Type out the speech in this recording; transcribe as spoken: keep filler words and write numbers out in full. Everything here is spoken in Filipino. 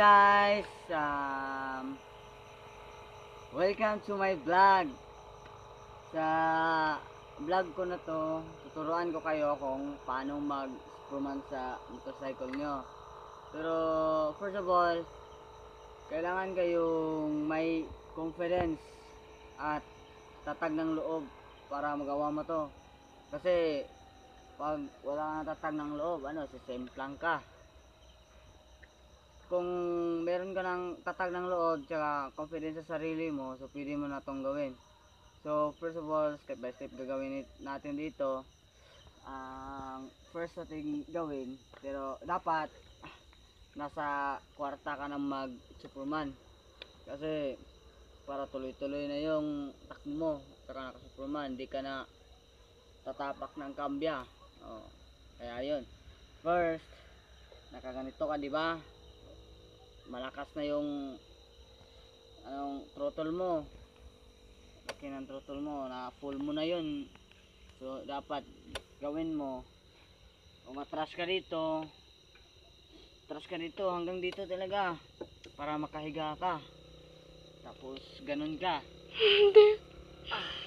guys, um, welcome to my vlog. Sa vlog ko na to, tuturuan ko kayo kung paano mag-superman sa motorcycle nyo. Pero first of all, kailangan kayong may confidence at tatag ng loob para magawa mo to. Kasi pag wala kang tatag ng loob, ano, sisemplang ka. Kung meron ka ng tatag ng loob tsaka confidence sa sarili mo, so pwede mo na itong gawin. So first of all, step by step gagawin natin dito. Ang uh, first natin gawin, pero dapat nasa kwarta ka na mag superman, kasi para tuloy-tuloy na yung takbo mo tsaka naka superman, hindi ka na tatapak ng kambya. Oh, kaya yun, first nakaganito ka, di ba? Malakas na yung anong throttle mo, laki ng throttle mo, na full mo na yun. So dapat gawin mo, umatras ka dito, atras ka dito hanggang dito talaga para makahiga ka, tapos ganun ka. Hindi. Ah,